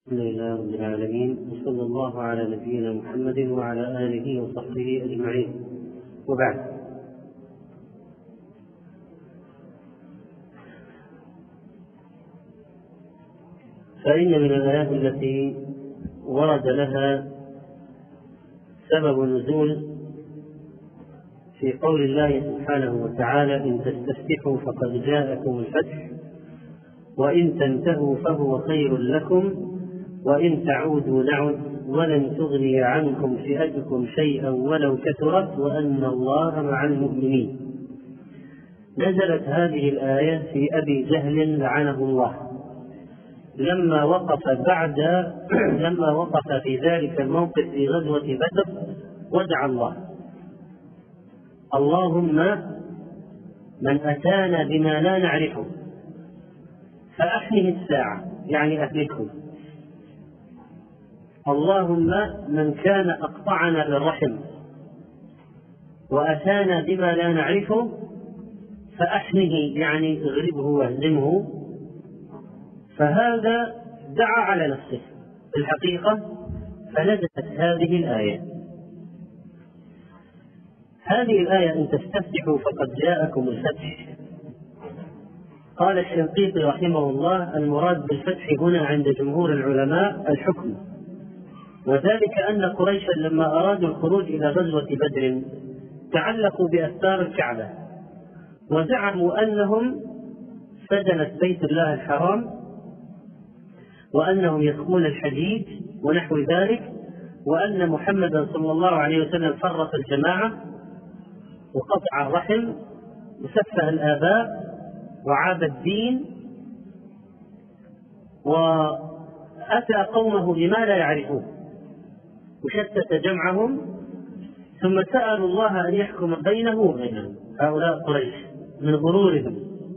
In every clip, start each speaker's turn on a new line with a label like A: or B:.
A: الحمد لله رب العالمين، وصلى الله على نبينا محمد وعلى آله وصحبه أجمعين، وبعد. فإن من الآيات التي ورد لها سبب نزول في قول الله سبحانه وتعالى: إن تستفتحوا فقد جاءكم الفتح وإن تنتهوا فهو خير لكم وإن تعودوا نعد ولن تغني عنكم فئتكم شيئا ولو كثرت وأن الله مع المؤمنين. نزلت هذه الآية في أبي جهل لعنه الله لما وقف في ذلك الموقف في غزوة بدر ودعا الله: اللهم من أتانا بما لا نعرفه فأحنه الساعة، يعني أهلكه. اللهم من كان أقطعنا للرحم وأتانا بما لا نعرفه فأحنه، يعني اغلبه واهزمه. فهذا دعا على نفسه في الحقيقة، فنزلت هذه الآية. هذه الآية: إن تستفتحوا فقد جاءكم الفتح. قال الشنقيطي رحمه الله: المراد بالفتح هنا عند جمهور العلماء الحكم، وذلك أن قريشا لما أرادوا الخروج إلى غزوة بدر تعلقوا بأستار الكعبة وزعموا أنهم سجنت بيت الله الحرام وأنهم يسقون الحديد ونحو ذلك، وأن محمدا صلى الله عليه وسلم فرق الجماعة وقطع الرحم وسفه الآباء وعاب الدين وأتى قومه بما لا يعرفون وشتت جمعهم، ثم سألوا الله أن يحكم بينه وبينهم، هؤلاء قريش من غرورهم،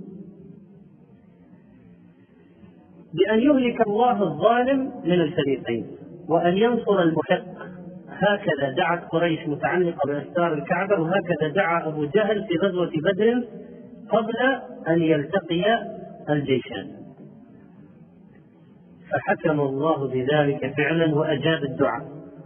A: بأن يهلك الله الظالم من الفريقين وأن ينصر المحق. هكذا دعت قريش متعلقة بأستار الكعبة، وهكذا دعا أبو جهل في غزوة بدر قبل أن يلتقي الجيشان، فحكم الله بذلك فعلا وأجاب الدعاء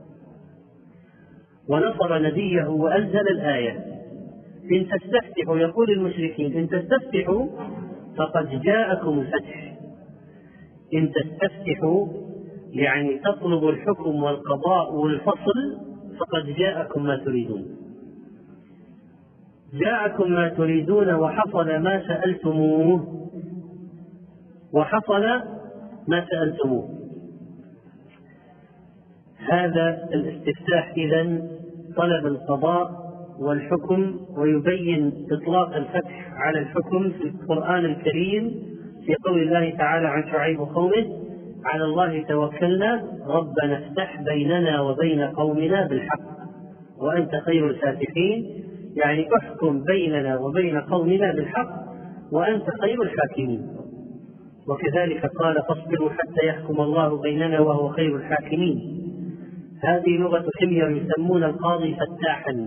A: ونصر نبيه وأنزل الآية: إن تستفتحوا، يقول المشركين: إن تستفتحوا فقد جاءكم الفتح. إن تستفتحوا يعني تطلبوا الحكم والقضاء والفصل، فقد جاءكم ما تريدون. جاءكم ما تريدون وحصل ما سألتموه، وحصل ما سألتموه. هذا الاستفتاح إذن طلب القضاء والحكم، ويبين إطلاق الفتح على الحكم في القرآن الكريم في قول الله تعالى عن شعيب وقومه: على الله توكلنا ربنا افتح بيننا وبين قومنا بالحق وأنت خير الفاتحين، يعني احكم بيننا وبين قومنا بالحق وأنت خير الحاكمين. وكذلك قال: فاصبروا حتى يحكم الله بيننا وهو خير الحاكمين. هذه لغة حمير يسمون القاضي فتاحا.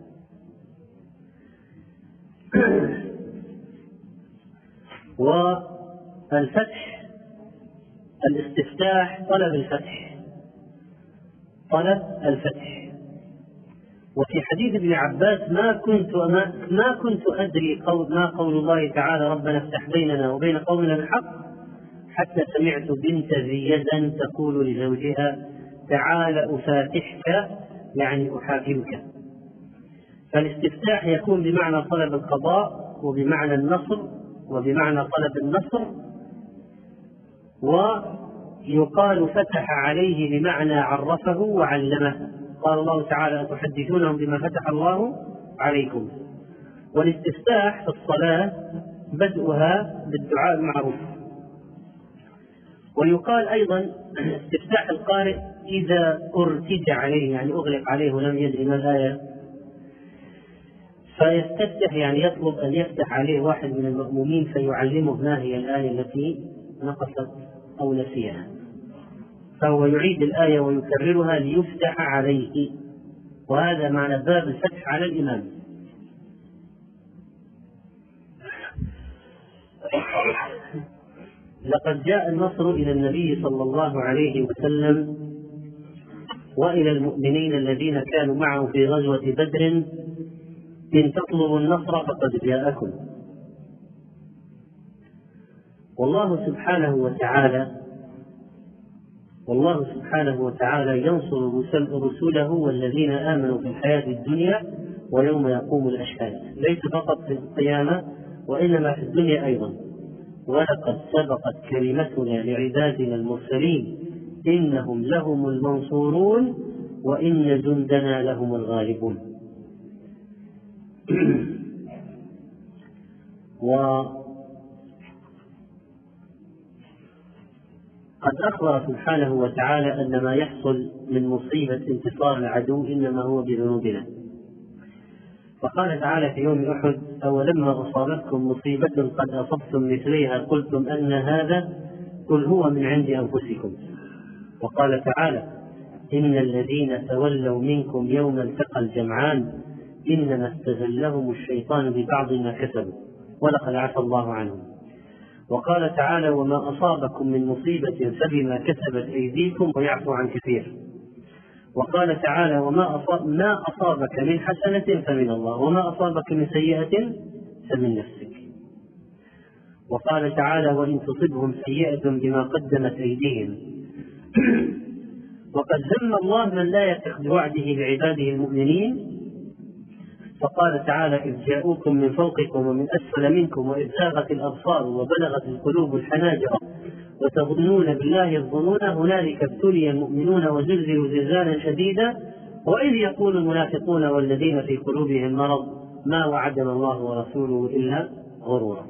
A: والفتح الاستفتاح طلب الفتح، طلب الفتح. وفي حديث ابن عباس: ما كنت أدري ما قول الله تعالى ربنا افتح بيننا وبين قومنا بالحق حتى سمعت بنت ذي يد تقول لزوجها: تعال أفاتحك، يعني أحاكمك. فالاستفتاح يكون بمعنى طلب القضاء وبمعنى النصر وبمعنى طلب النصر، ويقال فتح عليه بمعنى عرفه وعلمه. قال الله تعالى: أتحدثونهم بما فتح الله عليكم. والاستفتاح في الصلاة بدءها بالدعاء المعروف. ويقال أيضا استفتاح القارئ إذا ارتج عليه، يعني أغلق عليه ولم يدري ما الآية، فيستفتح يعني يطلب أن يفتح عليه واحد من المأمومين فيعلمه ما هي الآية التي نقصت أو نسيها، فهو يعيد الآية ويكررها ليفتح عليه. وهذا معنى باب الفتح على الإمام. لقد جاء النصر إلى النبي صلى الله عليه وسلم وإلى المؤمنين الذين كانوا معه في غزوة بدر: إن تطلبوا النصر فقد جاءكم. والله سبحانه وتعالى ينصر رسله والذين آمنوا في الحياة الدنيا ويوم يقوم الأشهاد، ليس فقط في القيامة وإنما في الدنيا أيضا. ولقد سبقت كلمتنا لعبادنا المرسلين إنهم لهم المنصورون وإن جندنا لهم الغالبون. قد أخبر سبحانه وتعالى أن ما يحصل من مصيبة انتصار العدو إنما هو بذنوبنا، فقال تعالى في يوم أحد: أولما أصابتكم مصيبة قد أصبتم مثليها قلتم أن هذا قل هو من عند أنفسكم. وقال تعالى: إن الذين تولوا منكم يوم التقى الجمعان إنما استزلهم الشيطان ببعض ما كسبوا ولقد عفى الله عنهم. وقال تعالى: وما أصابكم من مصيبة فبما كسبت أيديكم ويعفو عن كثير. وقال تعالى: ما أصابك من حسنة فمن الله وما أصابك من سيئة فمن نفسك. وقال تعالى: وإن تصبهم سيئة بما قدمت أيديهم. وقد ذم الله من لا يثق بوعده لعباده المؤمنين، فقال تعالى: إذ جاءوكم من فوقكم ومن أسفل منكم وإذ زاغت الأبصار وبلغت القلوب الحناجر وتظنون بالله الظنون هنالك ابتلي المؤمنون وزلزلوا زلزالا شديدا وإذ يقول المنافقون والذين في قلوبهم مرض ما وعدنا الله ورسوله إلا غرورا.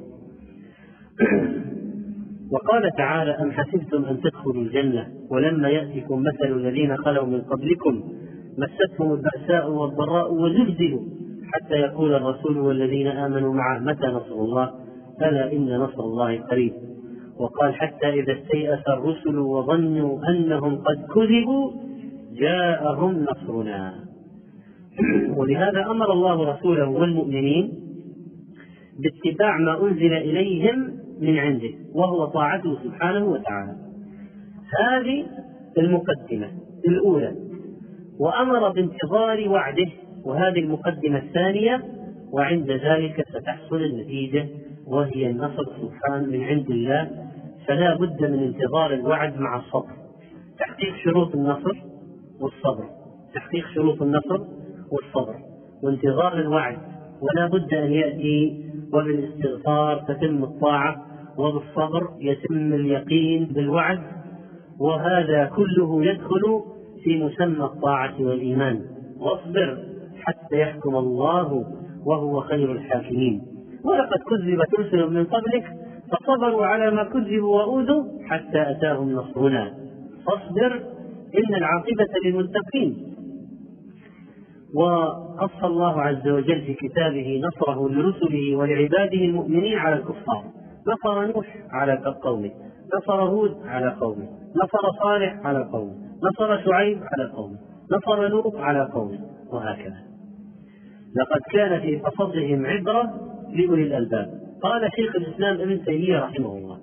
A: وقال تعالى: أم حسبتم أن تدخلوا الجنة ولما يأتكم مثل الذين خلوا من قبلكم مستهم البأساء والضراء وزلزلوا حتى يقول الرسول والذين آمنوا معه متى نصر الله ألا إن نصر الله قريب. وقال: حتى إذا استيأس الرسل وظنوا أنهم قد كذبوا جاءهم نصرنا. ولهذا أمر الله رسوله والمؤمنين باتباع ما أنزل إليهم من عنده وهو طاعته سبحانه وتعالى. هذه المقدمة الأولى. وأمر بانتظار وعده، وهذه المقدمة الثانية. وعند ذلك ستحصل النتيجة وهي النصر سبحانه من عند الله، فلا بد من انتظار الوعد مع الصبر. تحقيق شروط النصر والصبر، تحقيق شروط النصر والصبر وانتظار الوعد، ولا بد أن يأتي. وبالاستغفار تتم الطاعة وبالصبر يتم اليقين بالوعد، وهذا كله يدخل في مسمى الطاعة والإيمان. واصبر حتى يحكم الله وهو خير الحاكمين. ولقد كذبت رسل من قبلك فصبروا على ما كذبوا وأوذوا حتى أتاهم نصرنا فاصبر إن العاقبة للمتقين. وقص الله عز وجل في كتابه نصره لرسله ولعباده المؤمنين على الكفار. نصر نوح على قومه، نصر هود على قومه، نصر صالح على قومه، نصر شعيب على قومه، نصر لوط على قومه، وهكذا. لقد كان في قصصهم عبرة لأولي الألباب. قال شيخ الإسلام ابن تيمية رحمه الله: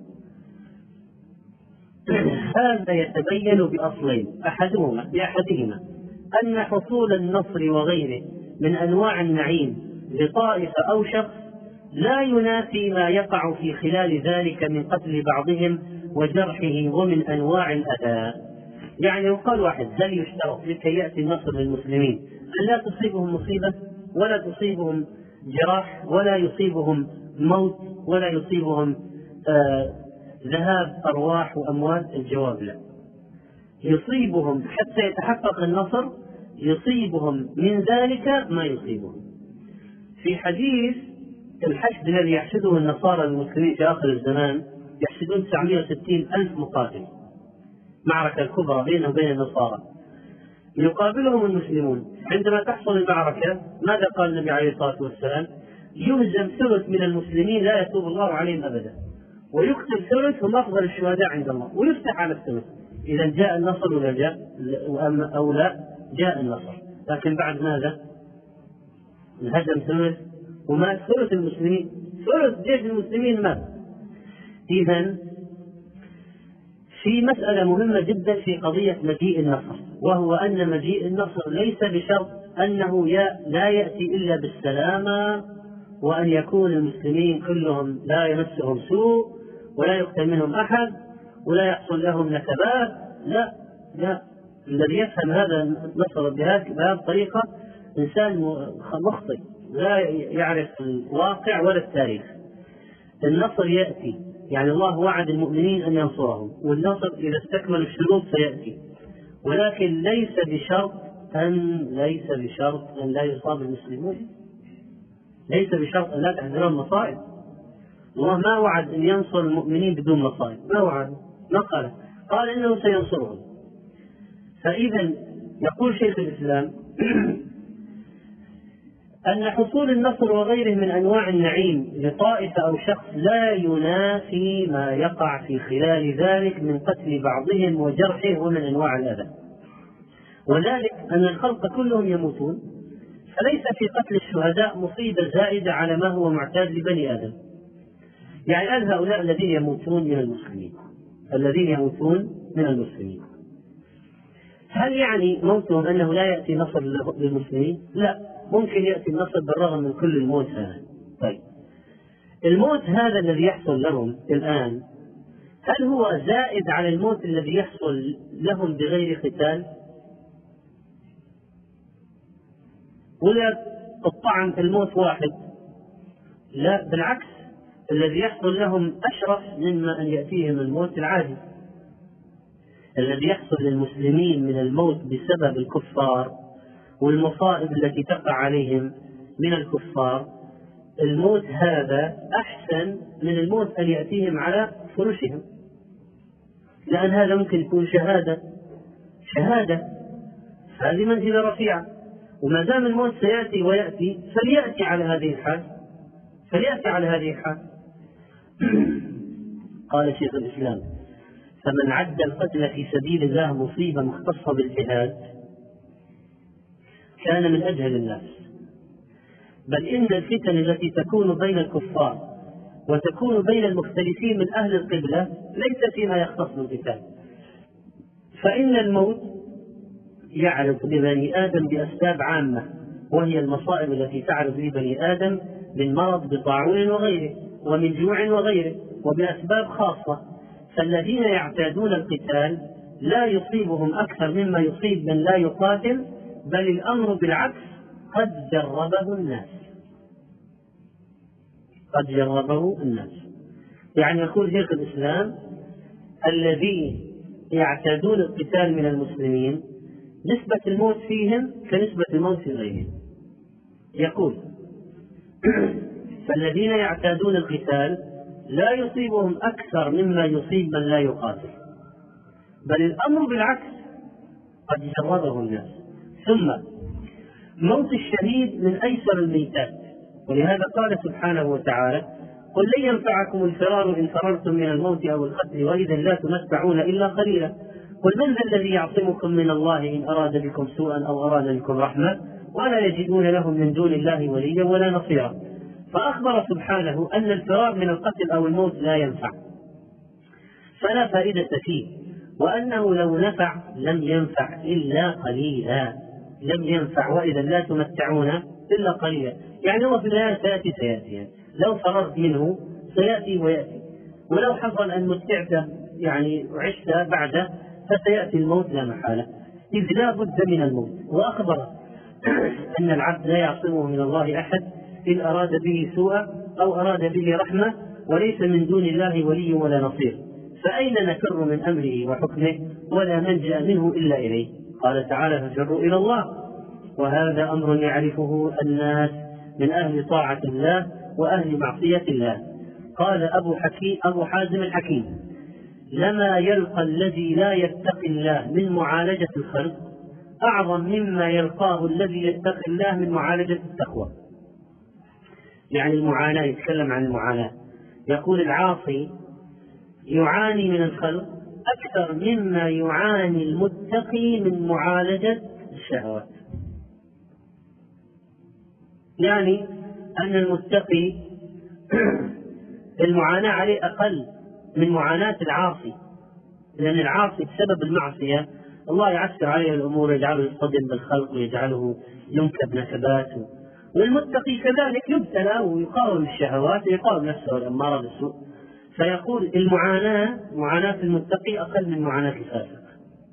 A: هذا يتبين بأصلين: بأحدهما أن حصول النصر وغيره من أنواع النعيم لطائفة أو شخص لا ينافي ما يقع في خلال ذلك من قتل بعضهم وجرحه ومن أنواع الأذى. يعني يقال واحد: هل يشترط لكي يأتي النصر للمسلمين أن لا تصيبهم مصيبة ولا تصيبهم جراح ولا يصيبهم موت ولا يصيبهم ذهاب أرواح وأموال؟ الجواب لا. يصيبهم حتى يتحقق النصر، يصيبهم من ذلك ما يصيبهم. في حديث الحشد الذي يحشده النصارى المسلمين في آخر الزمان، يحشدون 960,000 مقاتل، معركة الكبرى بينه وبين النصارى، يقابلهم المسلمون. عندما تحصل المعركة ماذا قال النبي عليه الصلاة والسلام؟ يهزم ثلث من المسلمين لا يتوب الله عليهم أبدا، ويقتل ثلث هم أفضل الشهداء عند الله، ويفتح على الثلث. إذا جاء النصر ولا جاء أو لا؟ جاء النصر. لكن بعد ماذا؟ انهزم ثلث ومات ثلث المسلمين، ثلث جيش المسلمين مات. إذا في مسألة مهمة جدا في قضية مجيء النصر، وهو أن مجيء النصر ليس بشرط أنه لا يأتي إلا بالسلامة، وأن يكون المسلمين كلهم لا يمسهم سوء ولا يقتل منهم أحد ولا يحصل لهم نكبات. لا لا، الذي يفهم هذا النصر بهذه الطريقة إنسان مخطئ، لا يعرف الواقع ولا التاريخ. النصر يأتي، يعني الله وعد المؤمنين أن ينصرهم، والنصر إذا استكمل الشروط سيأتي، ولكن ليس بشرط أن لا يصاب المسلمون، ليس بشرط أن لا تحذرهم مصائب. الله ما وعد أن ينصر المؤمنين بدون مصائب، ما وعد، ما قال إنه سينصرهم. فإذا يقول شيخ الإسلام أن حصول النصر وغيره من أنواع النعيم لطائفة أو شخص لا ينافي ما يقع في خلال ذلك من قتل بعضهم وجرحه ومن أنواع الأذى، وذلك أن الخلق كلهم يموتون، فليس في قتل الشهداء مصيبة زائدة على ما هو معتاد لبني آدم. يعني أن هؤلاء الذين يموتون من المسلمين، هل يعني موتهم أنه لا يأتي نصر للمسلمين؟ لا، ممكن يأتي النصر بالرغم من كل الموت هذا. طيب، الموت هذا الذي يحصل لهم الآن، هل هو زائد على الموت الذي يحصل لهم بغير قتال؟ ولا الطعن في الموت واحد؟ لا، بالعكس، الذي يحصل لهم أشرف مما أن يأتيهم الموت العادي. الذي يحصل للمسلمين من الموت بسبب الكفار والمصائب التي تقع عليهم من الكفار، الموت هذا أحسن من الموت أن يأتيهم على فرشهم، لأن هذا ممكن يكون شهادة، هذه منزلة رفيعة. وما دام الموت سيأتي ويأتي فليأتي على هذه الحال. قال شيخ الإسلام: فمن عد القتل في سبيل الله مصيبة مختصة بالجهاد كان من أجهل الناس، بل إن الفتن التي تكون بين الكفار وتكون بين المختلفين من أهل القبلة ليس فيما يختص بالقتال، فإن الموت يعرض لبني آدم بأسباب عامة، وهي المصائب التي تعرض لبني آدم من مرض بطاعون وغيره ومن جوع وغيره، وبأسباب خاصة. فالذين يعتادون القتال لا يصيبهم أكثر مما يصيب من لا يقاتل، بل الأمر بالعكس، قد جربه الناس. يعني يقول شيخ الإسلام: الذين يعتادون القتال من المسلمين نسبة الموت فيهم كنسبة الموت في غيرهم. يقول: فالذين يعتادون القتال لا يصيبهم أكثر مما يصيب من لا يقاتل، بل الأمر بالعكس، قد جربه الناس. ثم موت الشهيد من أيسر الميتات، ولهذا قال سبحانه وتعالى: قل لن ينفعكم الفرار إن فررتم من الموت أو القتل وإذا لا تمتعون إلا قليلا، قل من ذا الذي يعصمكم من الله إن أراد بكم سوءا أو أراد بكم رحمة ولا يجدون لهم من دون الله وليا ولا نصيرا. فأخبر سبحانه أن الفرار من القتل أو الموت لا ينفع، فلا فائدة فيه، وأنه لو نفع لم ينفع إلا قليلا، وإذا لا تمتعون إلا قليلا. يعني هو في النهاية سيأتي يعني لو فررت منه سيأتي ويأتي، ولو حصل أن متعت يعني وعشت بعده فسيأتي الموت لا محالة، إذ لا بد من الموت. وأخبر أن العبد لا يعصمه من الله أحد إن أراد به سوءا أو أراد به رحمة، وليس من دون الله ولي ولا نصير، فأين نفر من أمره وحكمه ولا ملجأ منه إلا إليه. قال تعالى: ففروا إلى الله. وهذا أمر يعرفه الناس من أهل طاعة الله وأهل معصية الله. قال أبو حازم الحكيم: لما يلقى الذي لا يتقي الله من معالجة الخلق أعظم مما يلقاه الذي يتقي الله من معالجة التقوى. يعني المعاناة، يتكلم عن المعاناة، يقول: العاصي يعاني من الخلق أكثر مما يعاني المتقي من معالجة الشهوات. يعني أن المتقي المعاناة عليه أقل من معاناة العاصي، لأن العاصي بسبب المعصية الله يعسر عليه الأمور ويجعله يصطدم بالخلق ويجعله ينكب نكبات، والمتقي كذلك يبتلى ويقاوم الشهوات ويقاوم نفسه الأمارة بالسوء. فيقول معاناة المتقي أقل من معاناة الفاسق.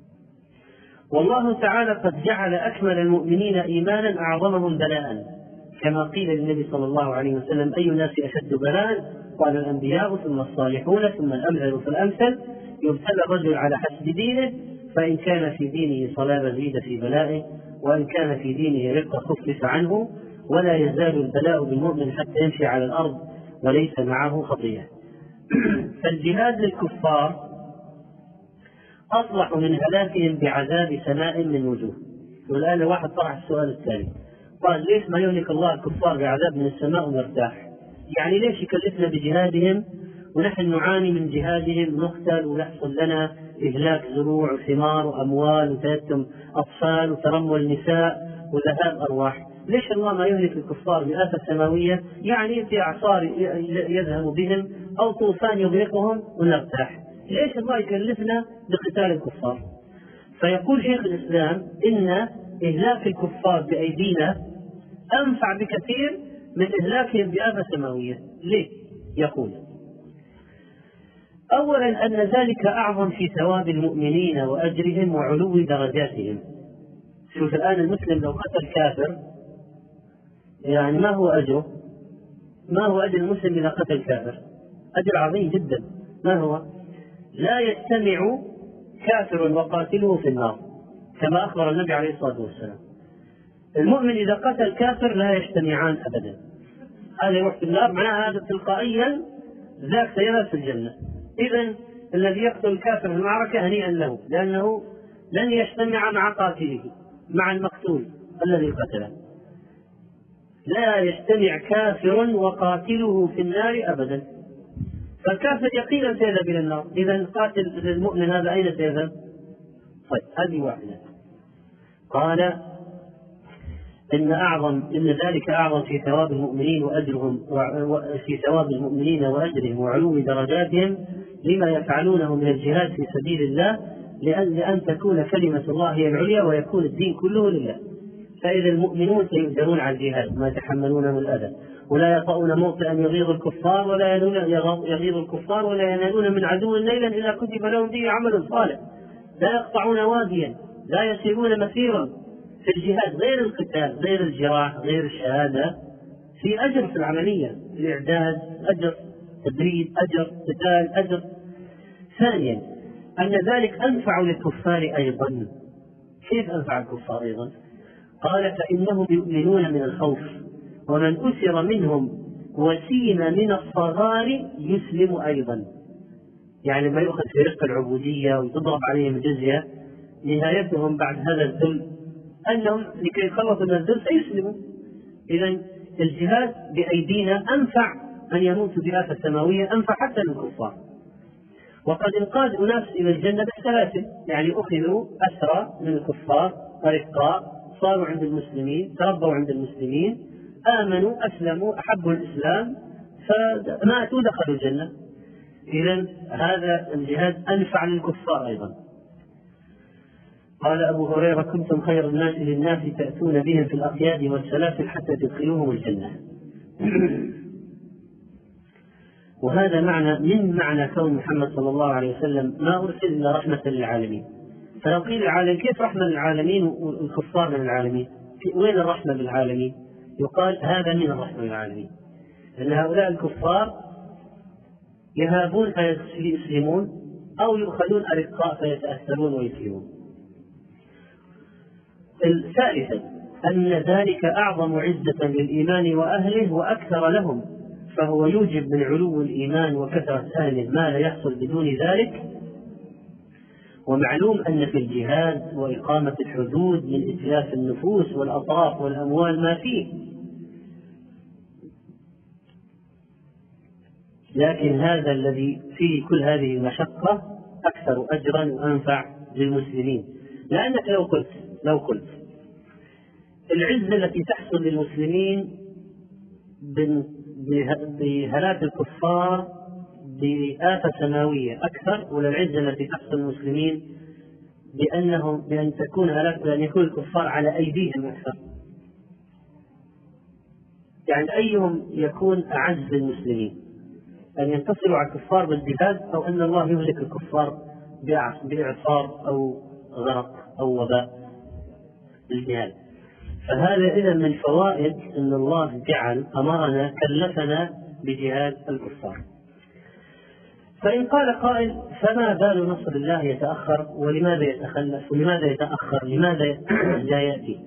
A: والله تعالى قد جعل أكمل المؤمنين إيمانا أعظمهم بلاء، كما قيل للنبي صلى الله عليه وسلم: أي الناس أشد بلاء؟ قال: الأنبياء ثم الصالحون ثم الأمثل فالأمثل، يبتلى الرجل على حسب دينه، فإن كان في دينه صلابة زيد في بلائه، وإن كان في دينه رقة خفف عنه، ولا يزال البلاء بالمؤمن حتى يمشي على الأرض وليس معه خطيئة. فالجهاد للكفار أصلح من هلاكهم بعذاب سماء من وجوه. والآن واحد طرح السؤال الثاني، قال: ليش ما يهلك الله الكفار بعذاب من السماء ونرتاح؟ يعني ليش يكلفنا بجهادهم ونحن نعاني من جهادهم، نقتل ويحصل لنا إهلاك زروع وثمار وأموال وتيتم أطفال وترمل نساء وذهاب أرواح؟ ليش الله ما يهلك الكفار بآفة سماوية، يعني في إعصار يذهب بهم أو طوفان يغرقهم ونرتاح؟ ليش الله يكلفنا بقتال الكفار؟ فيقول شيخ الإسلام: إن إهلاك الكفار بأيدينا أنفع بكثير من إهلاكهم بآفة سماوية. ليه؟ يقول: أولا أن ذلك أعظم في ثواب المؤمنين وأجرهم وعلو درجاتهم. شوف الآن المسلم لو قتل كافر، يعني ما هو أجره؟ ما هو أجر المسلم إذا قتل كافر؟ أجر عظيم جدا. ما هو؟ لا يجتمع كافر وقاتله في النار، كما أخبر النبي عليه الصلاة والسلام. المؤمن إذا قتل كافر لا يجتمعان أبدا، هذا يروح في النار، معناها هذا تلقائيا ذاك سيذهب في الجنة. إذن الذي يقتل الكافر في المعركة هنيئا له، لأنه لن يجتمع مع قاتله، مع المقتول الذي قتله. لا يجتمع كافر وقاتله في النار أبدا، فالكافر يقينا سيذهب إلى النار. إذن قاتل المؤمن هذا أين سيذهب؟ طيب، هذه واحدة. قال: إن ذلك أعظم في ثواب المؤمنين وأجرهم، في ثواب المؤمنين وأجرهم وعلو درجاتهم لما يفعلونه من الجهاد في سبيل الله، لأن تكون كلمة الله هي العليا ويكون الدين كله لله. فإذا المؤمنون سيؤجرون على الجهاد ما يتحملون من الأذى، ولا يطؤون موطئا يغيظ الكفار ولا ينالون من عدو ليلا إلا كتب لهم به عمل صالح، لا يقطعون واديا، لا يسيرون مسيرا. في الجهاد غير القتال، غير الجراح، غير الشهادة، في أجر في العملية، الإعداد أجر، تدريب أجر، قتال أجر. ثانيا أن ذلك أنفع للكفار أيضا. كيف أنفع الكفار أيضا؟ قال: فإنهم يؤمنون من الخوف، ومن أسر منهم وسين من الصغار يسلم أيضا. يعني ما يؤخذ في رق العبودية وتضرب عليهم الجزية، نهايتهم بعد هذا الذل أنهم لكي يخلصوا من الذل سيسلموا. إذن الجهاد بأيدينا أنفع أن يموتوا بآفة سماوية، أنفع حتى للكفار. وقد انقاد أناس إلى الجنة بالسلاسل، يعني أخذوا أسرى من الكفار ورقاء، صاروا عند المسلمين، تربوا عند المسلمين، آمنوا، أسلموا، أحبوا الإسلام، فماتوا دخلوا الجنة. إذن هذا الجهاد أنفع للكفار أيضا. قال أبو هريرة: كنتم خير الناس للناس تأتون بهم في الأقياد والسلاسل حتى تدخلوهم الجنة. وهذا من معنى كون محمد صلى الله عليه وسلم ما أرسل إلا رحمة للعالمين. فلو قيل العالم كيف رحمة للعالمين والكفار من العالمين؟ وين الرحمة للعالمين؟ يقال هذا من الرحمة للعالمين، لأن هؤلاء الكفار يهابون فيسلمون، أو يؤخذون أرقاء فيتأثرون ويسلمون. ثالثا أن ذلك أعظم عزة للإيمان وأهله وأكثر لهم، فهو يوجب من علو الإيمان وكثرة أهله ما لا يحصل بدون ذلك. ومعلوم أن في الجهاد وإقامة الحدود من إتلاف النفوس والأطراف والأموال ما فيه، لكن هذا الذي فيه كل هذه المشقة أكثر أجرا وأنفع للمسلمين. لأنك لو قلت العزة التي تحصل للمسلمين بهلاك الكفار بآفة سماوية أكثر، ولا العزة التي تحصل المسلمين بأن يكون الكفار على أيديهم أكثر؟ يعني أيهم يكون أعز المسلمين، أن ينتصروا على الكفار بالجهاد، أو أن الله يهلك الكفار بإعصار أو غرق أو وباء الجهاد؟ فهذا إذا من فوائد أن الله أمرنا كلفنا بجهاد الكفار. فإن قال قائل: فما بال نصر الله يتأخر، ولماذا يتخلف، ولماذا يتأخر، لماذا لا يأتي؟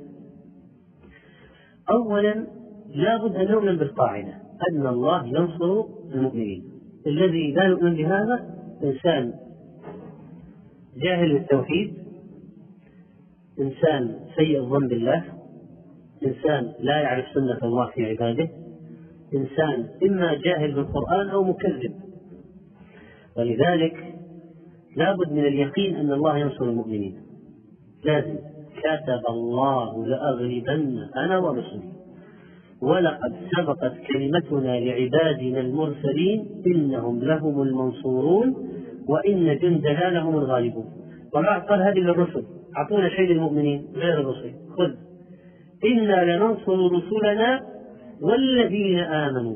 A: أولا لا بد أن نؤمن بالقاعدة أن الله ينصر المؤمنين. الذي لا يؤمن بهذا إنسان جاهل بالتوحيد، إنسان سيء الظن بالله، إنسان لا يعرف سنة الله في عباده، إنسان إما جاهل بالقرآن أو مكذب. ولذلك لا بد من اليقين أن الله ينصر المؤمنين، لازم. كتب الله لأغلبن أنا ورسلي ولقد سبقت كلمتنا لعبادنا المرسلين إنهم لهم المنصورون وإن جندنا لهم الغالبون. وما قال هذه للرسل، أعطونا شيء للمؤمنين غير الرسل، خذ إنا لننصر رسلنا والذين آمنوا.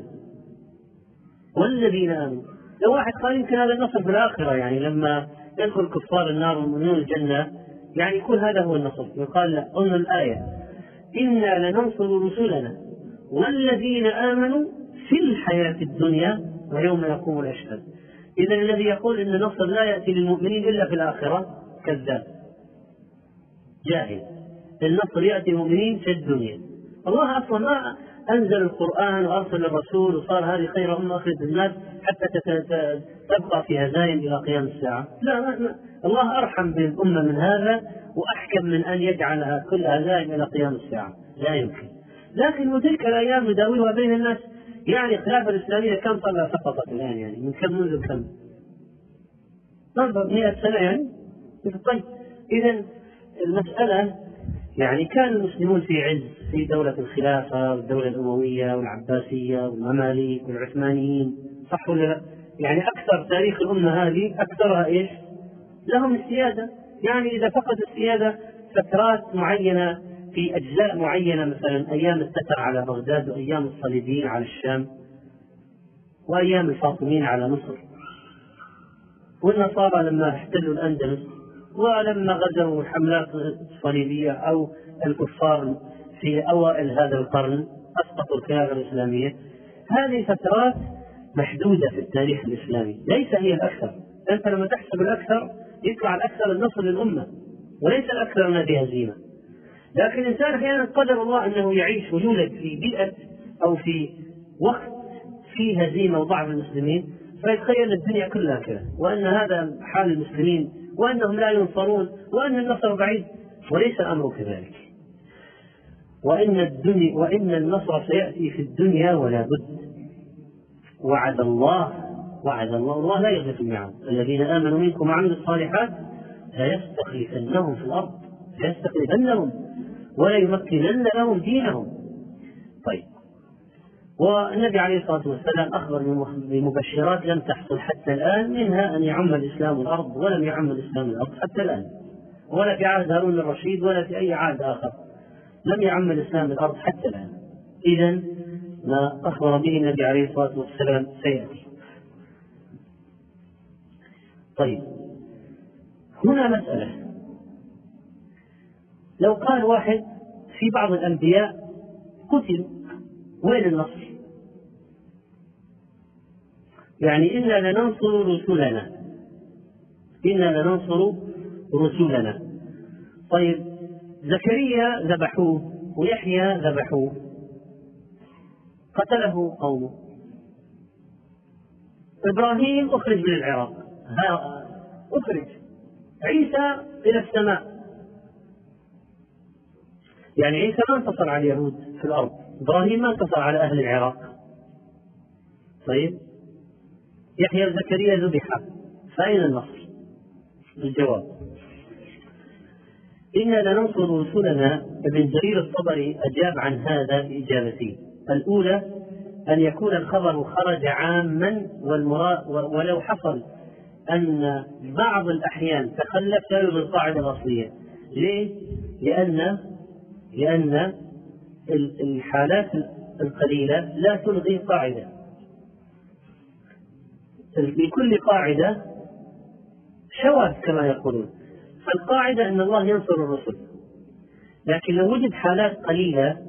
A: لو واحد قال يمكن هذا النصر في الآخرة، يعني لما يدخل كفار النار والمؤمنون الجنة، يعني يكون هذا هو النصر. يقال لا، قلنا الآية إنا لننصر رسلنا والذين آمنوا في الحياة الدنيا ويوم يقوم الأشهاد. إذا الذي يقول إن النصر لا يأتي للمؤمنين إلا في الآخرة كذاب جاهل. النصر يأتي للمؤمنين في الدنيا. الله أصلا ما أنزل القرآن وأرسل الرسول وصار هذه خير أمة أخرج الناس حتى تبقى في هزايم إلى قيام الساعة. لا، الله أرحم بالأمة من هذا وأحكم من أن يجعلها كل هزايم إلى قيام الساعة، لا يمكن. لكن وتلك الأيام نداولها بين الناس. يعني الخلافة الإسلامية كم طلع سقطت الآن؟ يعني من كم منذ كم؟ 100 سنة يعني. طيب إذن المسألة يعني كان المسلمون في عز في دولة الخلافة والدولة الأموية والعباسية والمماليك والعثمانيين، صح ولا لا؟ يعني أكثر تاريخ الأمة هذه أكثرها إيش؟ لهم السيادة. يعني إذا فقد السيادة فترات معينة في أجزاء معينة، مثلا أيام التتر على بغداد، وأيام الصليبيين على الشام، وأيام الفاطميين على مصر، والنصارى لما احتلوا الأندلس، ولما غزوا الحملات الصليبية أو الكفار في أوائل هذا القرن أسقطوا الخلافة الإسلامية. هذه فترات محدودة في التاريخ الإسلامي، ليس هي الأكثر. أنت لما تحسب الأكثر يطلع الأكثر النصر للأمة، وليس الأكثر الذي هزيمة. لكن الإنسان أحيانا قدر الله أنه يعيش ويولد في بيئة أو في وقت فيه هزيمة وضعف المسلمين، فيتخيل الدنيا كلها كذا، وأن هذا حال المسلمين، وأنهم لا ينصرون، وأن النصر بعيد. وليس الأمر كذلك. وإن النصر سيأتي في الدنيا ولا بد. وعد الله الله لا يخلف الميعاد. الذين آمنوا منكم وعملوا الصالحات ليستخلفنهم في الأرض، ليستخلفنهم وليمكنن لهم دينهم. طيب، والنبي عليه الصلاة والسلام أخبر بمبشرات لم تحصل حتى الآن، منها أن يعم الإسلام الأرض، ولم يعم الإسلام الأرض حتى الآن، ولا في عهد هارون الرشيد ولا في أي عهد آخر لم يعم الإسلام الأرض حتى الآن. إذن ما أخبر به النبي عليه الصلاة والسلام سيأتي. طيب، هنا مسألة. لو قال واحد في بعض الأنبياء قتلوا، وين النصر؟ يعني إنا لننصر رسولنا. طيب، زكريا ذبحوه ويحيى ذبحوه، قتله قومه. إبراهيم أخرج من العراق، أخرج. عيسى إلى السماء. يعني عيسى ما انتصر على اليهود في الأرض، إبراهيم ما انتصر على أهل العراق. طيب، يحيى زكريا ذبح، فأين النصر؟ الجواب: إنا لننصر رسلنا. ابن جرير الطبري أجاب عن هذا بإجابتين. الأولى أن يكون الخبر خرج عاما ولو حصل أن بعض الأحيان تخلف لا يلغي القاعدة الأصلية. ليه؟ لأن الحالات القليلة لا تلغي قاعدة. لكل قاعدة شواذ كما يقولون. فالقاعدة أن الله ينصر الرسل، لكن لو وجد حالات قليلة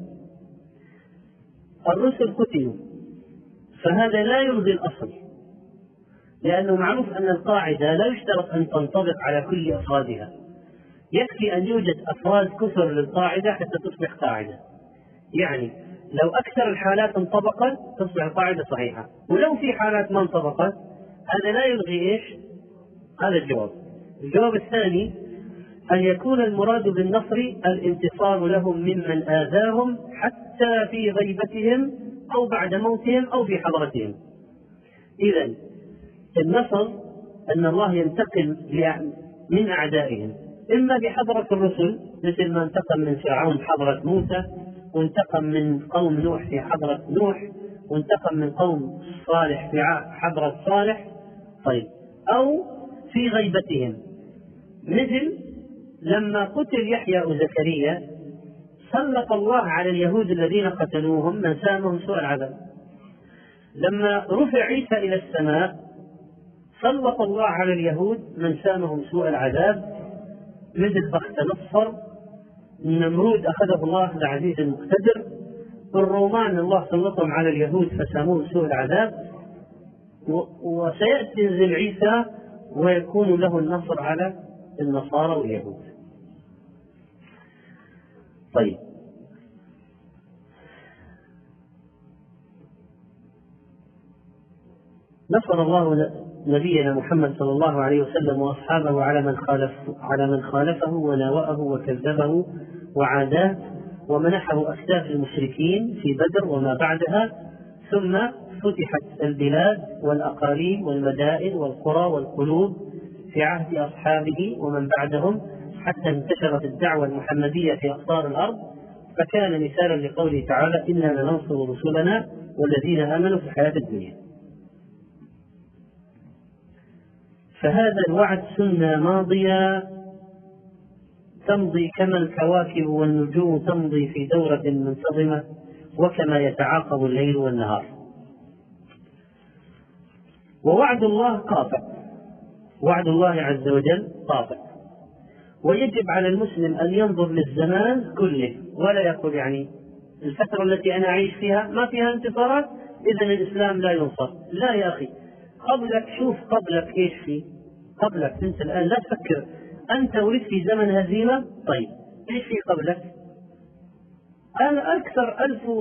A: الرسل قتلوا، فهذا لا يلغي الأصل، لأنه معروف أن القاعدة لا يشترط أن تنطبق على كل أفرادها، يكفي أن يوجد أفراد كثر للقاعدة حتى تصبح قاعدة. يعني لو أكثر الحالات انطبقت تصبح القاعدة صحيحة، ولو في حالات ما انطبقت هذا لا يلغي إيش؟ هذا الجواب. الجواب الثاني أن يكون المراد بالنصر الانتصار لهم ممن آذاهم حتى في غيبتهم أو بعد موتهم أو في حضرتهم. إذن النصر أن الله ينتقم من أعدائهم، إما بحضرة الرسل مثل ما انتقم من فرعون حضرة موسى، وانتقم من قوم نوح في حضرة نوح، وانتقم من قوم صالح في حضرة صالح، طيب، أو في غيبتهم، مثل لما قتل يحيى وزكريا سلط الله على اليهود الذين قتلوهم من سامهم سوء العذاب. لما رفع عيسى إلى السماء سلط الله على اليهود من سامهم سوء العذاب، مثل بخت نصر، النمرود أخذه الله أخذ عزيز مقتدر، والرومان الله سلطهم على اليهود فساموهم سوء العذاب، وسيأتي ينزل عيسى ويكون له النصر على النصارى واليهود. طيب، نصر الله نبينا محمد صلى الله عليه وسلم وأصحابه على من خالفه وناوأه وكذبه وعاداه، ومنحه أكتاف المشركين في بدر وما بعدها، ثم فتحت البلاد والأقاليم والمدائن والقرى والقلوب في عهد أصحابه ومن بعدهم، حتى انتشرت الدعوة المحمدية في أقطار الأرض، فكان مثالا لقوله تعالى: إنا لننصر رسلنا والذين آمنوا في الحياة الدنيا. فهذا الوعد سنة ماضية تمضي كما الكواكب والنجوم تمضي في دورة منتظمة، وكما يتعاقب الليل والنهار. ووعد الله قاطع، وعد الله عز وجل قاطع، ويجب على المسلم أن ينظر للزمان كله، ولا يقول يعني الفترة التي أنا أعيش فيها ما فيها انتصارات إذن الإسلام لا ينصر. لا يا أخي، قبلك شوف قبلك إيش فيه. قبلك أنت الآن لا تفكر أنت ولدت في زمن هزيمة، طيب إيش فيه قبلك؟ أنا أكثر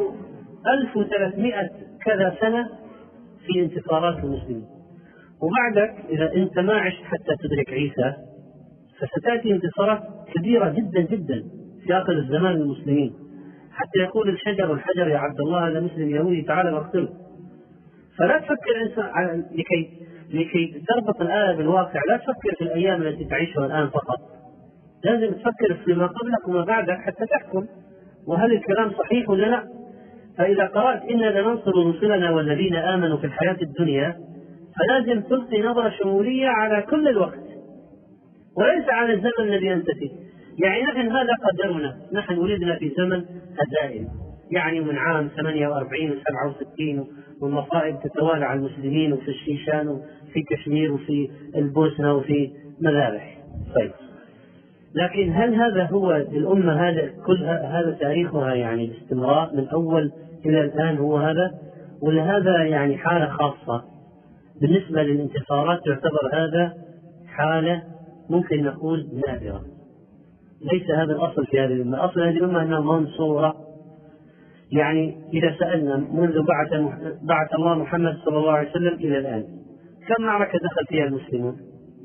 A: 1300 كذا سنة في انتصارات المسلمين، وبعدك إذا أنت ما عشت حتى تدرك عيسى فستأتي انتصارات كبيرة جدا جدا في آخر الزمان للمسلمين، حتى يقول الشجر والحجر يا عبد الله هذا مسلم يهودي تعال واقتله. فلا تفكر إنسان لكي تربط الآية بالواقع، لا تفكر في الأيام التي تعيشها الآن فقط، لازم تفكر فيما قبلك وما بعدك حتى تحكم وهل الكلام صحيح ولا لا. فإذا قرأت إنا لننصر رسلنا والذين آمنوا في الحياة الدنيا فلازم تلقي نظرة شمولية على كل الوقت وليس على الزمن الذي أنت فيه. يعني نحن هذا قدرنا، نحن ولدنا في زمن هزائم، يعني من عام 48 و67 والمصائب تتوالى على المسلمين وفي الشيشان وفي كشمير وفي البوسنة وفي مذابح. طيب، لكن هل هذا هو الأمة هذا كل هذا تاريخها يعني باستمرار من أول إلى الآن هو هذا، ولا هذا يعني حالة خاصة؟ بالنسبة للانتصارات يعتبر هذا حالة ممكن نقول نادرة، ليس هذا الأصل في هذه الأمة. أصل هذه الأمة أنها منصورة. يعني إذا سألنا منذ بعث الله محمد صلى الله عليه وسلم إلى الآن كم معركة دخل فيها المسلمون؟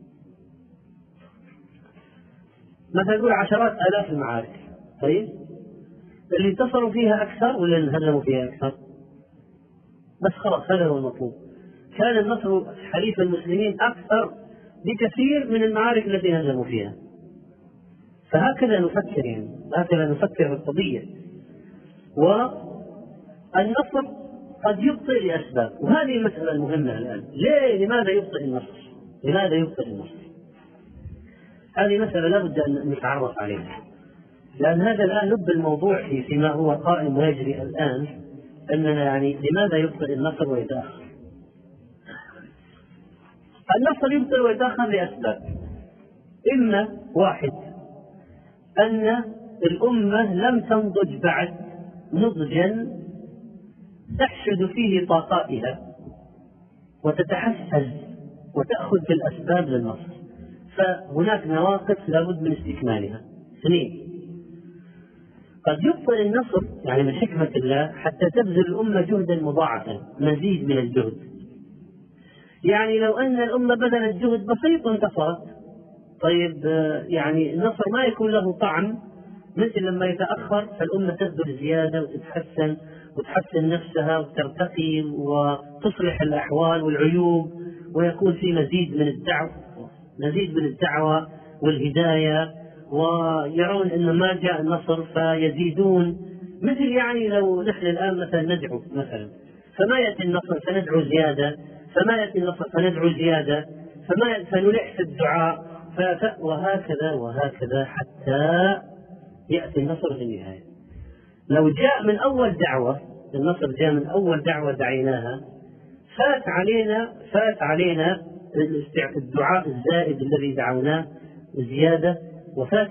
A: مثلا نقول عشرات آلاف المعارك. طيب، اللي انتصروا فيها أكثر ولا انهزموا فيها أكثر؟ بس خلاص هذا هو المطلوب. كان النصر حليف المسلمين أكثر بكثير من المعارك التي هزموا فيها. فهكذا نفكر، يعني هكذا نفكر في القضية. والنصر قد يبطئ لأسباب، وهذه المسألة المهمة الآن. لماذا يبطئ النصر؟ لماذا يبطئ النصر؟ هذه مسألة لا بد أن نتعرف عليها، لأن هذا الآن لب الموضوع فيما هو قائم ويجري الآن، أننا يعني لماذا يبطئ النصر ويتأخر؟ النصر يبطئ ويتأخر لأسباب. إما واحد، أن الأمة لم تنضج بعد نضجا تحشد فيه طاقاتها وتتحفز وتأخذ بالأسباب للنصر، فهناك نواقص لابد من استكمالها. اثنين، قد يبطئ النصر يعني من حكمة الله حتى تبذل الأمة جهدا مضاعفا، مزيد من الجهد. يعني لو أن الأمة بذلت جهد بسيط انتصرت، طيب يعني النصر ما يكون له طعم مثل لما يتأخر، فالأمة تبذل زيادة وتتحسن وتحسن نفسها وترتقي وتصلح الأحوال والعيوب، ويكون في مزيد من الدعوة والهداية، ويرون أن ما جاء النصر فيزيدون. مثل يعني لو نحن الآن مثلا ندعو مثلا، فما يأتي النصر فندعو زيادة، فما يأتي النصر فندعو زيادة، فنلح في الدعاء، وهكذا حتى يأتي النصر في النهاية. لو جاء من أول دعوة، النصر جاء من أول دعوة دعيناها، فات علينا الدعاء الزائد الذي دعوناه زيادة، وفات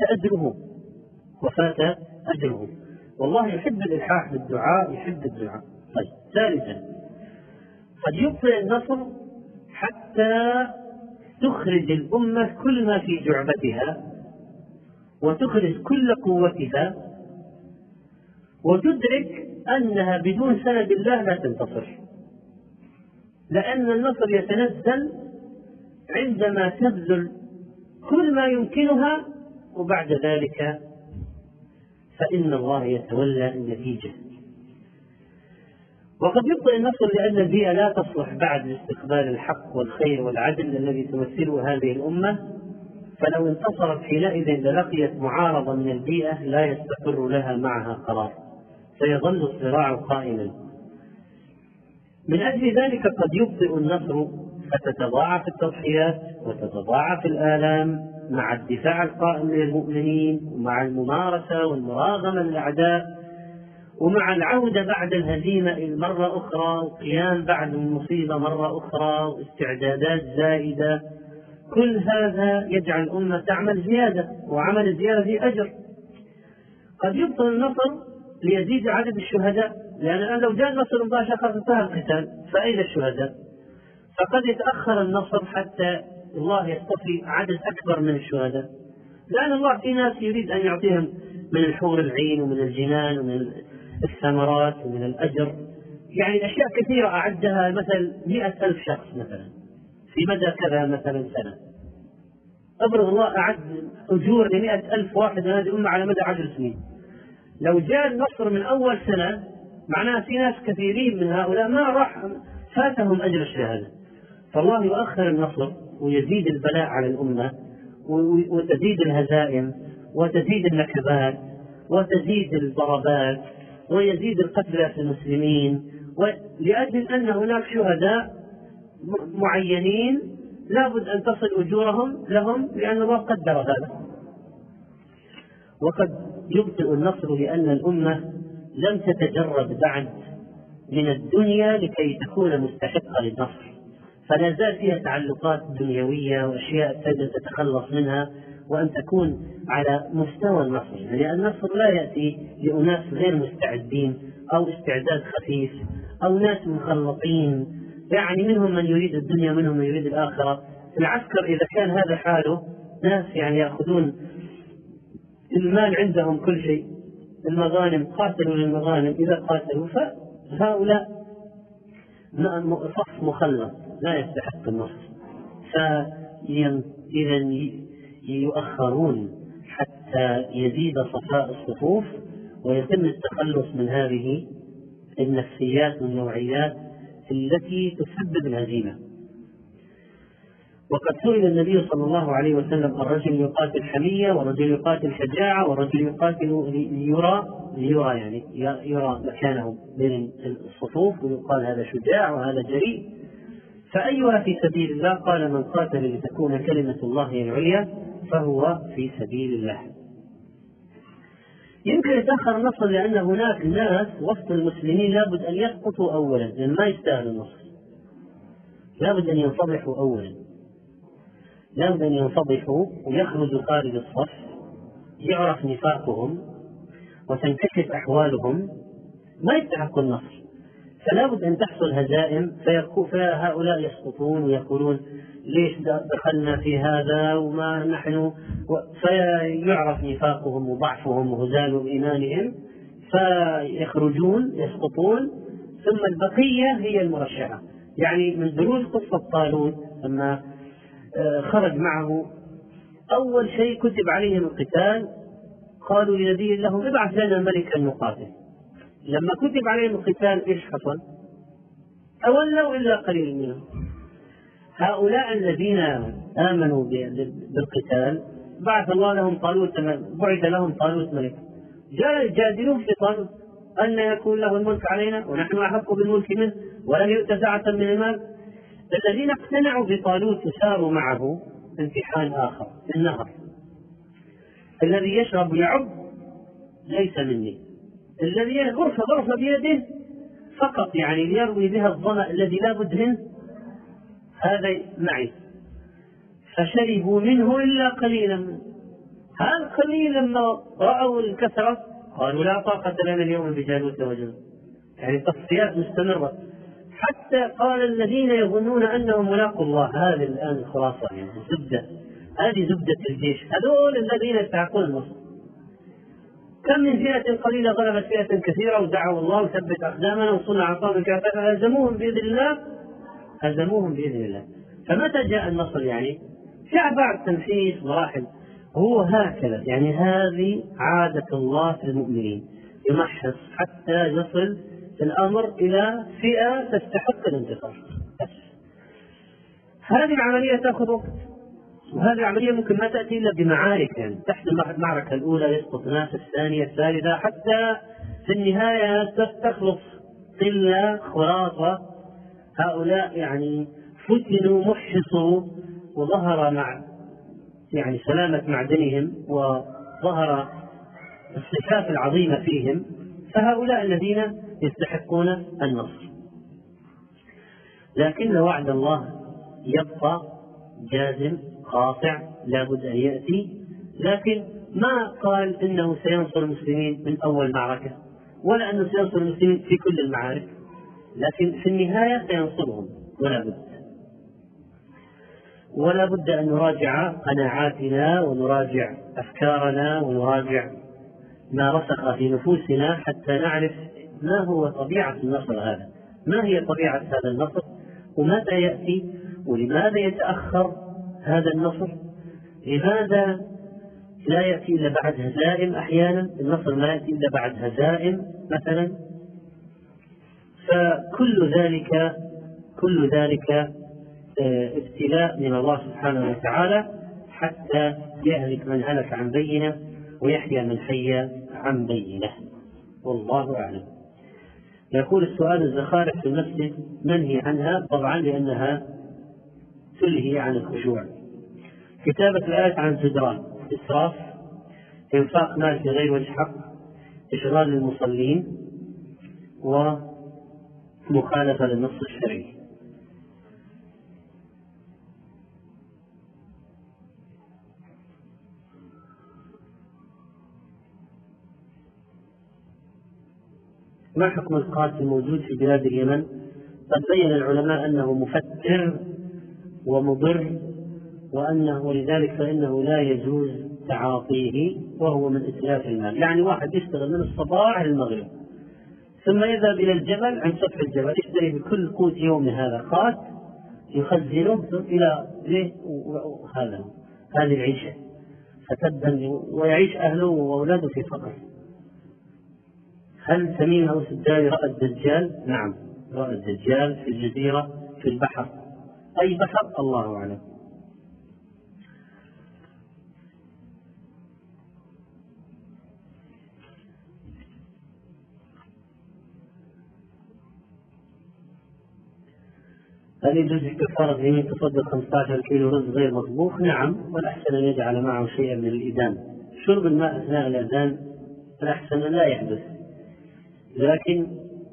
A: أجره. والله يحب الإلحاح بالدعاء، يحب الدعاء. طيب، ثالثا، قد يبطئ النصر حتى تخرج الأمة كل ما في جعبتها، وتخرج كل قوتها، وتدرك أنها بدون سند الله لا تنتصر، لأن النصر يتنزل عندما تبذل كل ما يمكنها، وبعد ذلك فإن الله يتولى النتيجة. وقد يبطئ النصر لأن البيئة لا تصلح بعد لاستقبال الحق والخير والعدل الذي تمثله هذه الأمة، فلو انتصرت حينئذ للقيت معارضة من البيئة لا يستقر لها معها قرار، فيظل الصراع قائما. من أجل ذلك قد يبطئ النصر، فتتضاعف التضحيات وتتضاعف الآلام مع الدفاع القائم من المؤمنين، ومع الممارسة والمراغمة للأعداء، ومع العودة بعد الهزيمة مرة أخرى، وقيام بعد المصيبة مرة أخرى، واستعدادات زائدة. كل هذا يجعل الأمة تعمل زيادة، وعمل الزيادة في أجر. قد يبطئ النصر ليزيد عدد الشهداء، لأن الآن لو جاء النصر مباشرة انتهى القتال، فأين الشهداء؟ فقد يتأخر النصر حتى الله يصطفي عدد أكبر من الشهداء، لأن الله في ناس يريد أن يعطيهم من الحور العين ومن الجنان ومن الثمرات ومن الأجر، يعني أشياء كثيرة أعدها، مثل 100,000 شخص مثلا في مدى كذا مثلا سنة. أفرض الله أعد أجور ل100,000 واحد من هذه الأمة على مدى 10 سنين. لو جاء النصر من أول سنة، معناه في ناس كثيرين من هؤلاء ما راح فاتهم أجر الشهادة. فالله يؤخر النصر ويزيد البلاء على الأمة، وتزيد الهزائم، وتزيد النكبات، وتزيد الضربات، ويزيد القتلى في المسلمين، لأجل أن هناك شهداء معينين لابد أن تصل أجورهم لهم، لأن الله قدر هذا. وقد يبطئ النصر لأن الأمة لم تتجرد بعد من الدنيا لكي تكون مستحقة للنصر، فلا زال فيها تعلقات دنيوية وأشياء تتخلص منها، وأن تكون على مستوى النصر. لأن النصر لا يأتي لأناس غير مستعدين أو استعداد خفيف أو ناس مخلطين، يعني منهم من يريد الدنيا منهم من يريد الآخرة. العسكر إذا كان هذا حاله، ناس يعني يأخذون المال عندهم كل شيء، المغانم، قاتلوا للمغانم، إذا قاتلوا فهؤلاء صف مخلط لا يستحق النصر، فإذا يؤخرون حتى يزيد صفاء الصفوف ويتم التخلص من هذه النفسيات والنوعيات التي تسبب الهزيمة. وقد سئل النبي صلى الله عليه وسلم: الرجل يقاتل حمية، ورجل يقاتل شجاعة، ورجل يقاتل ليرى يعني يرى مكانه بين الصفوف، ويقال هذا شجاع وهذا جريء، فأيها في سبيل الله؟ قال: من قاتل لتكون كلمة الله هي العليا فهو في سبيل الله. يمكن يتأخر النصر لأن هناك ناس وسط المسلمين لابد أن يسقطوا أولا، لأن ما يستاهل النصر، لابد أن ينفضحوا أولا، لابد أن ينفضحوا ويخرجوا خارج الصف، يعرف نفاقهم وتنكشف أحوالهم، ما يستحقوا النصر، فلابد أن تحصل هزائم، فهؤلاء يسقطون ويقولون: ليش دخلنا في هذا وما نحن، فيعرف نفاقهم وضعفهم وهزال إيمانهم، فيخرجون يسقطون، ثم البقية هي المرشحة. يعني من دروس قصة طالوت لما خرج معه، أول شيء كتب عليهم القتال، قالوا لنبي لهم: ابعث لنا ملكا نقاتل. لما كتب عليهم القتال إيش حصل؟ تولوا إلا قليل منهم. هؤلاء الذين آمنوا بالقتال بعث الله لهم طالوت، بعث لهم طالوت ملك، جاء يجادلون في طالوت: أن يكون له الملك علينا ونحن أحق بالملك منه ولم يؤت سعة من المال. الذين اقتنعوا بطالوت وساروا معه امتحان آخر في النهر: الذي يشرب يعب ليس مني، الذي غرفة بيده فقط يعني ليروي بها الظمأ الذي لا بد منه، هذا معي. فشربوا منه إلا قليلا منه. هذا القليل لما رأوا الكثرة قالوا: لا طاقة لنا اليوم بجالوت وجنود. يعني تصفيات مستمرة، حتى قال الذين يظنون أنهم ملاقوا الله. هذه الآن الخلاصة، يعني زبدة، هذه زبدة الجيش، هذول الذين يستحقون النصر. كم من فئة قليلة غلبت فئة كثيرة، ودعوا الله وثبت أقدامنا وصنع قوم كافة، هزموهم بإذن الله، هزموهم بإذن الله. فمتى جاء النصر؟ يعني جاء بعد تنفيذ مراحل. هو هكذا، يعني هذه عادة الله في المؤمنين، يمحص حتى يصل الأمر إلى فئة تستحق الانتصار. هذه العملية تأخذ وقت، وهذه العملية ممكن ما تأتي إلا بمعارك، يعني تحت المعركة الأولى يسقط ناس، الثانية، الثالثة، حتى في النهاية تخلص إلا خلاصة. هؤلاء يعني فتنوا محصوا، وظهر مع يعني سلامة معدنهم، وظهر الصفات العظيمة فيهم، فهؤلاء الذين يستحقون النصر. لكن وعد الله يبقى جازم قاطع، لا بد أن يأتي، لكن ما قال إنه سينصر المسلمين من أول معركة، ولا أنه سينصر المسلمين في كل المعارك، لكن في النهاية سينصرهم، ولا بد أن نراجع قناعاتنا ونراجع أفكارنا ونراجع ما رسخ في نفوسنا حتى نعرف ما هو طبيعة النصر هذا، ما هي طبيعة هذا النصر، ومتى يأتي، ولماذا يتأخر هذا النصر، لماذا لا يأتي إلا بعد هزائم، أحيانا النصر لا يأتي إلا بعد هزائم مثلا. فكل ذلك ابتلاء من الله سبحانه وتعالى حتى يهلك من هلك عن بينه ويحيى من حي عن بينه، والله أعلم. يقول السؤال: الزخارف في المسجد منهي عنها طبعا لأنها تلهي عن الخشوع. كتابة الآية عن زجران، إسراف، إنفاق مال في غير وجه حق، إشغال المصلين، ومخالفة للنص الشرعي. ما حكم القاتل الموجود في بلاد اليمن؟ قد بين العلماء أنه مفتر ومضر، وأنه لذلك فإنه لا يجوز تعاطيه، وهو من إتلاف المال. يعني واحد يشتغل من الصباح للمغرب ثم يذهب إلى الجبل، عن سفح الجبل يشتري بكل قوت يوم هذا قات يخزنه إلى هذه العيشة، فتبا ويعيش أهله وأولاده في فقر. هل تميم أو سداري رأى الدجال؟ نعم، رأى الدجال في الجزيرة في البحر، أي بحر الله أعلم، هل يجوز للكفارة اليمين تصدق 15 كيلو رز غير مطبوخ؟ نعم، والأحسن أن يجعل معه شيئا من الإدام. شرب الماء أثناء الأذان الأحسن أن لا يحدث، لكن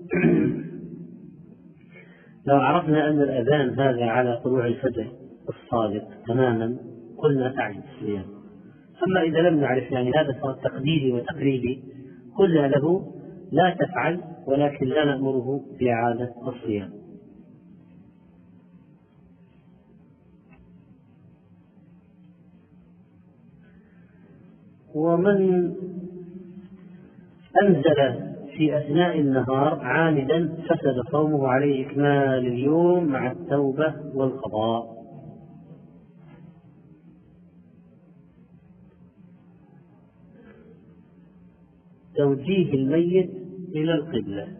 A: لو عرفنا أن الأذان هذا على طلوع الفجر الصادق تماما قلنا تعجب الصيام. أما إذا لم نعرف، يعني هذا صار تقديري وتقريبي، قلنا له لا تفعل، ولكن لا نأمره بإعادة الصيام. ومن أنزل في أثناء النهار عامدا فسد صومه، عليه إكمال اليوم مع التوبة والقضاء. توجيه الميت إلى القبلة.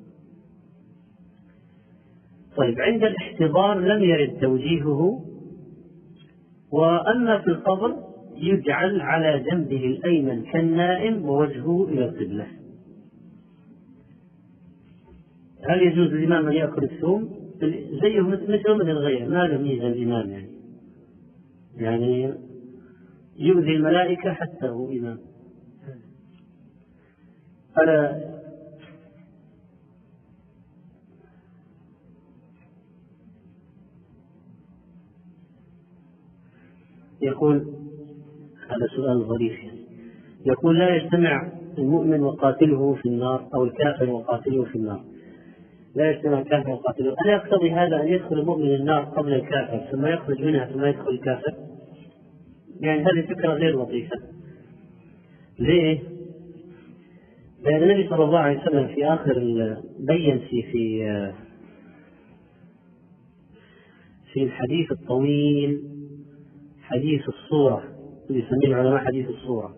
A: طيب، عند الاحتضار لم يرد توجيهه، وأما في القبر يجعل على جنبه الأيمن كالنائم ووجهه إلى القبلة. هل يجوز للإمام أن يأكل الثوم؟ زيه مثل من الغير، ما له ميزة الإمام، يعني يؤذي الملائكة حتى هو إمام. ألا يقول هذا سؤال ظريف، يقول لا يجتمع المؤمن وقاتله في النار، أو الكافر وقاتله في النار. لا يجتمع الكافر وقاتله، ألا يقتضي هذا أن يدخل المؤمن النار قبل الكافر ثم يخرج منها ثم يدخل الكافر؟ يعني هذه فكرة غير لطيفة. ليه؟ لأن النبي صلى الله عليه وسلم في آخر بين في الحديث الطويل، حديث الصورة اللي يسميه العلماء حديث الصورة،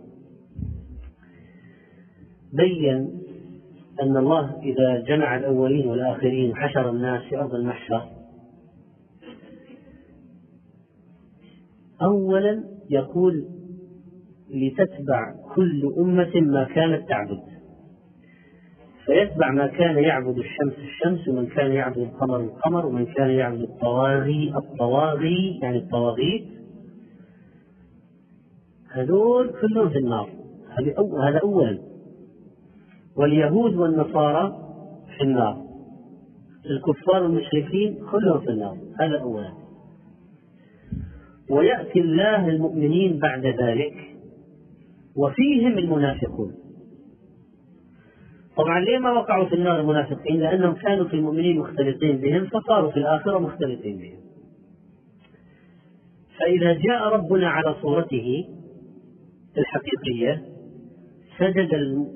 A: بين أن الله إذا جمع الأولين والآخرين حشر الناس في أرض المحشر، أولا يقول لتتبع كل أمة ما كانت تعبد، فيتبع ما كان يعبد الشمس، ومن كان يعبد القمر، ومن كان يعبد الطواغي يعني الطواغيت، هذول كلهم في النار. هذا أولا. واليهود والنصارى في النار، الكفار والمشركين كلهم في النار، هذا أولا. ويأتي الله المؤمنين بعد ذلك وفيهم المنافقون. طبعا ليه ما وقعوا في النار المنافقين؟ لأنهم كانوا في المؤمنين مختلطين بهم، فصاروا في الآخرة مختلطين بهم. فإذا جاء ربنا على صورته الحقيقية سجد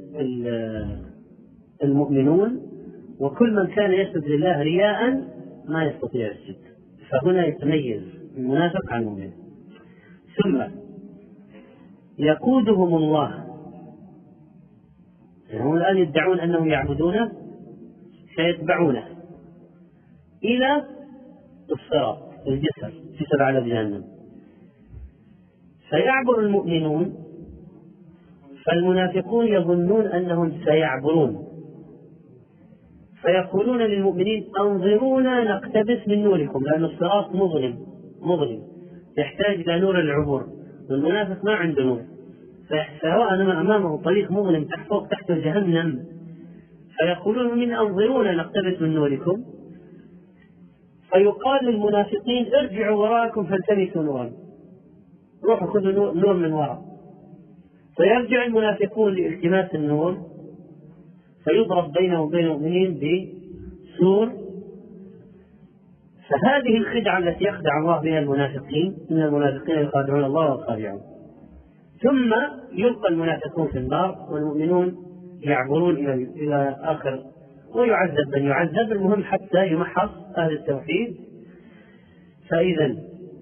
A: المؤمنون، وكل من كان يسجد لله رياء ما يستطيع السجد، فهنا يتميز المنافق عن المؤمن. ثم يقودهم الله، يعني هم الآن يدعون أنهم يعبدونه، سيتبعونه إلى الصراط الجسر على جهنم، فيعبر المؤمنون، فالمنافقون يظنون أنهم سيعبرون، فيقولون للمؤمنين انظرونا نقتبس من نوركم، لأن الصراط مظلم يحتاج إلى نور العبور، والمنافق ما عنده نور، فسواء أمامه طريق مظلم تحت جهنم، فيقولون من انظرونا نقتبس من نوركم، فيقال للمنافقين ارجعوا وراءكم فالتمسوا نورا، روحوا خذوا نور من وراء، فيرجع المنافقون لالتماس النور، فيضرب بينهم وبين المؤمنين بسور. فهذه الخدعة التي يخدع الله بها المنافقين، إن المنافقين يخادعون الله وخادعون. ثم يلقى المنافقون في النار والمؤمنون يعبرون إلى آخر، ويعذب من يعذب، المهم حتى يمحص أهل التوحيد. فإذا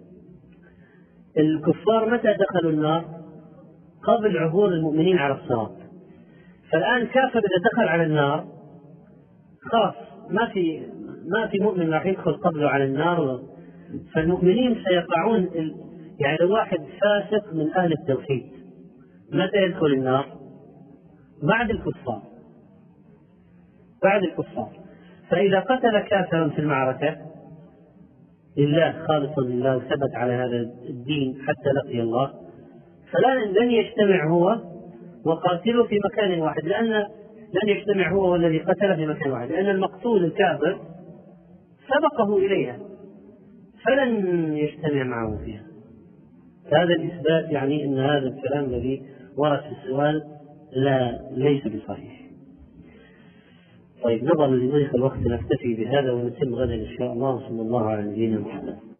A: الكفار متى دخلوا النار؟ قبل عبور المؤمنين على الصراط. فالآن كافر إذا دخل على النار خلاص ما في مؤمن راح يدخل قبله على النار، فالمؤمنين سيقعون. يعني لو واحد فاسق من أهل التوحيد متى يدخل النار؟ بعد الكفار. فإذا قتل كافرا في المعركة لله خالصا لله وثبت على هذا الدين حتى لقي الله، لن يجتمع هو وقاتله في مكان واحد، لأن لن يجتمع هو والذي قتله في مكان واحد، لأن المقتول الكافر سبقه إليها فلن يجتمع معه فيها. هذا الإثبات يعني أن هذا الكلام الذي ورد في السؤال ليس بصحيح. طيب، نظرا لضيق الوقت نكتفي بهذا ونتم غدا إن شاء الله. صلى الله على نبينا محمد.